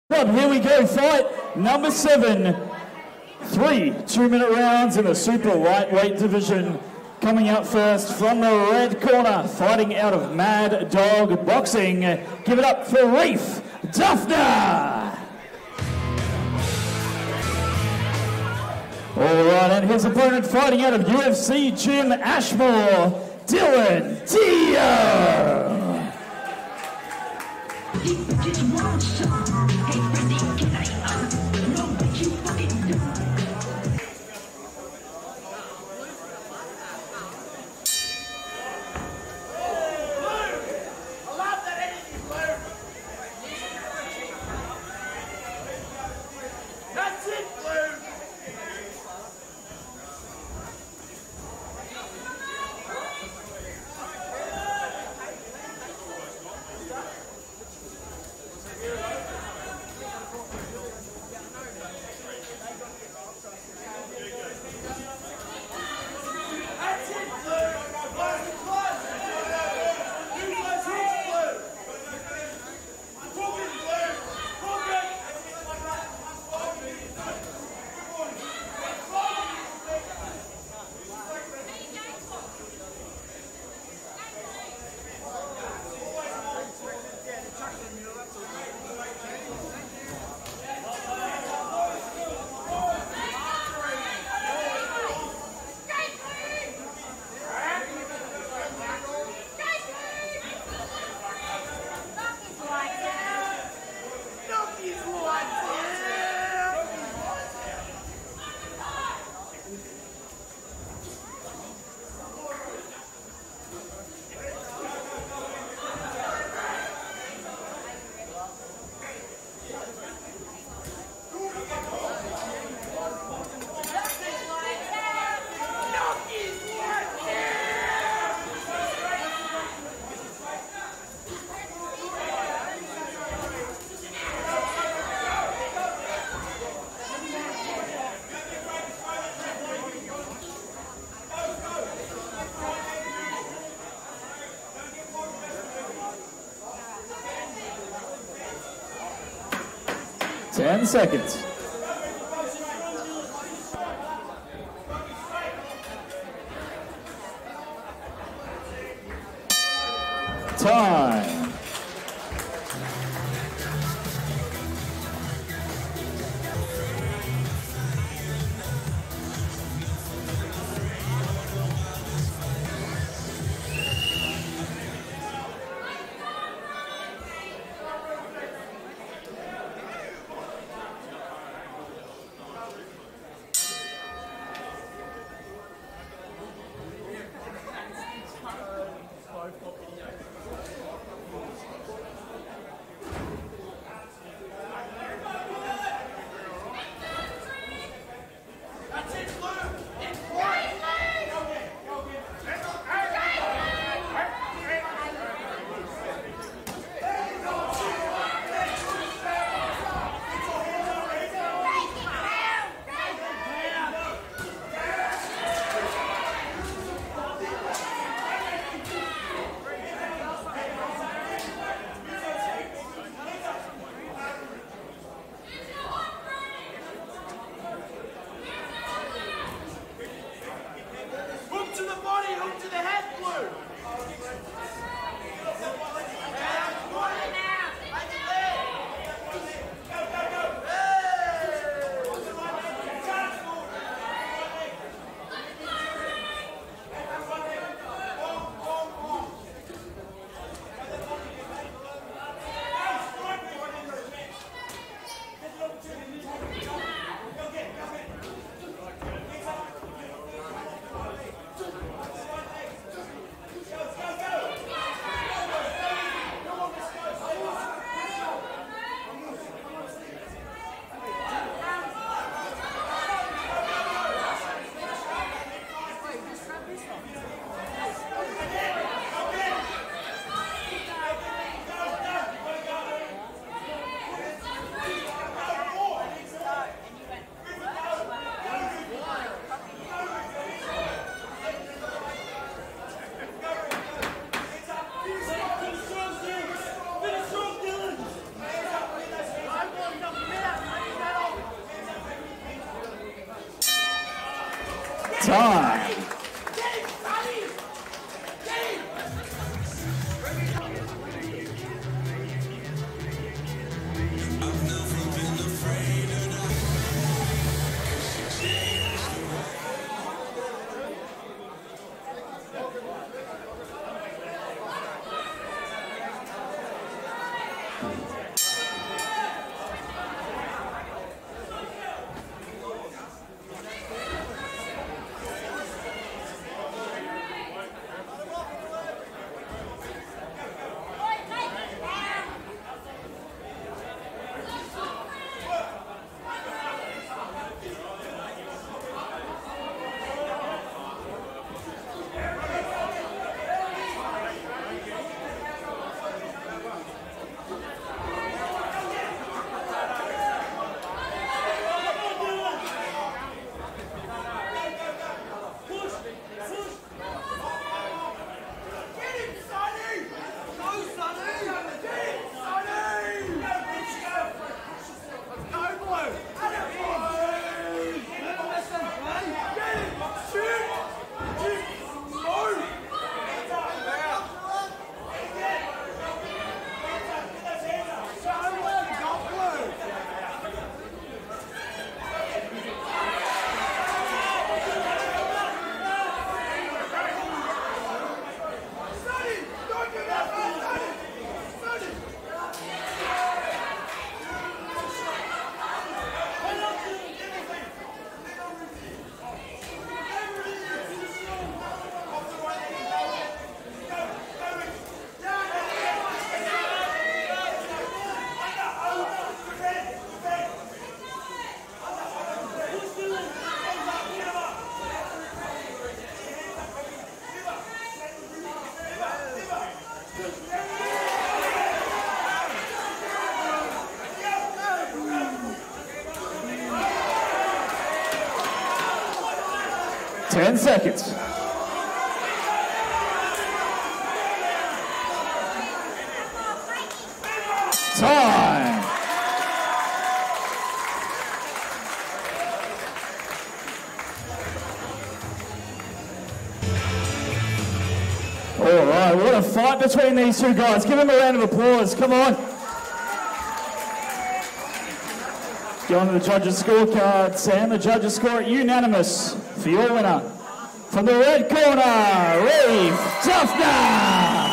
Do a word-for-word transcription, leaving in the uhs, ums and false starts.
Here we go, fight number seven. Three two-minute rounds in the super lightweight division. Coming out first from the red corner, fighting out of Mad Dog Boxing. Give it up for Reef, Dufner. All right, and his opponent fighting out of U F C Gym Ashmore, Dylan Dio. Ten seconds. Time. Time. Ten seconds. Time. All right, what a fight between these two guys. Give them a round of applause. Come on. Go on to the judges' scorecard, Sam. The judges score it unanimous for your winner. From the red corner, Reef, Dufner.